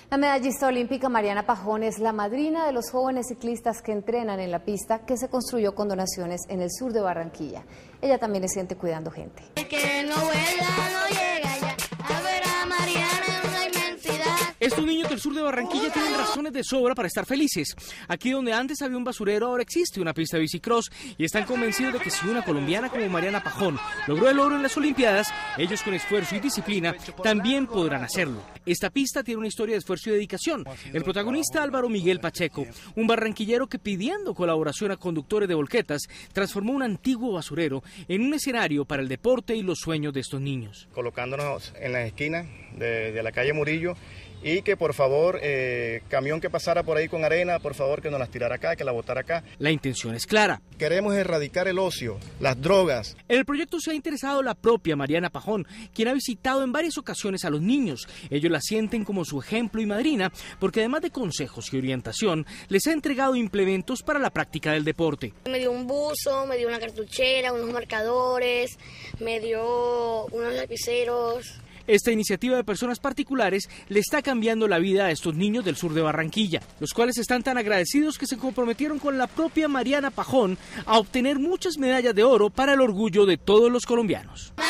La medallista olímpica Mariana Pajón es la madrina de los jóvenes ciclistas que entrenan en la pista que se construyó con donaciones en el sur de Barranquilla. Ella también se siente cuidando gente. Que no vuela, no llega ya a ver a Mariana en una inmensidad. Estos niños del sur de Barranquilla tienen razones de sobra para estar felices. Aquí donde antes había un basurero, ahora existe una pista de bicicross y están convencidos de que si una colombiana como Mariana Pajón logró el oro en las Olimpiadas, ellos con esfuerzo y disciplina también podrán hacerlo. Esta pista tiene una historia de esfuerzo y dedicación. El protagonista Álvaro Miguel Pacheco, un barranquillero que pidiendo colaboración a conductores de volquetas, transformó un antiguo basurero en un escenario para el deporte y los sueños de estos niños. Colocándonos en las esquinas de la calle Murillo y que por favor, camión que pasara por ahí con arena, por favor que nos las tirara acá, que la botara acá. La intención es clara. Queremos erradicar el ocio, las drogas. En el proyecto se ha interesado la propia Mariana Pajón, quien ha visitado en varias ocasiones a los niños. Ellos la sienten como su ejemplo y madrina, porque además de consejos y orientación, les ha entregado implementos para la práctica del deporte. Me dio un buzo, me dio una cartuchera, unos marcadores, me dio unos lapiceros. Esta iniciativa de personas particulares le está cambiando la vida a estos niños del sur de Barranquilla, los cuales están tan agradecidos que se comprometieron con la propia Mariana Pajón a obtener muchas medallas de oro para el orgullo de todos los colombianos.